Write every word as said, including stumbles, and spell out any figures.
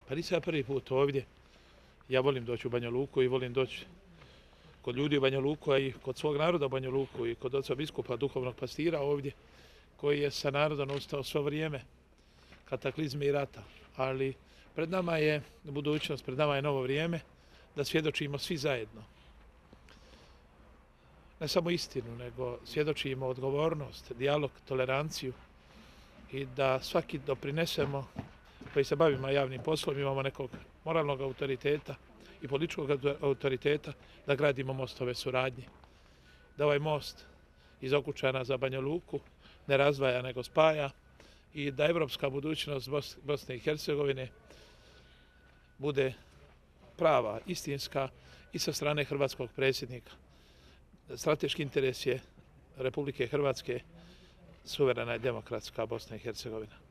Pa nisam ja prvi put ovdje. Ja volim doći u Banja Luku i volim doći kod ljudi u Banja Luku, a i kod svog naroda u Banja Luku i kod oca biskupa, duhovnog pastira ovdje, koji je sa narodom ostao svo vrijeme kataklizme i rata. Ali pred nama je budućnost, pred nama je novo vrijeme da svjedočimo svi zajedno. Ne samo istinu, nego svjedočimo odgovornost, dijalog, toleranciju i da svaki doprinesemo koji se bavimo javnim poslom, imamo nekog moralnog autoriteta i političkog autoriteta da gradimo mostove suradnje. Da ovaj most iz Okučana za Banja Luku ne razdvaja nego spaja i da evropska budućnost Bosne i Hercegovine bude prava, istinska i sa strane hrvatskog predsjednika. Strateški interes je Republike Hrvatske suverena i demokratska Bosna i Hercegovina.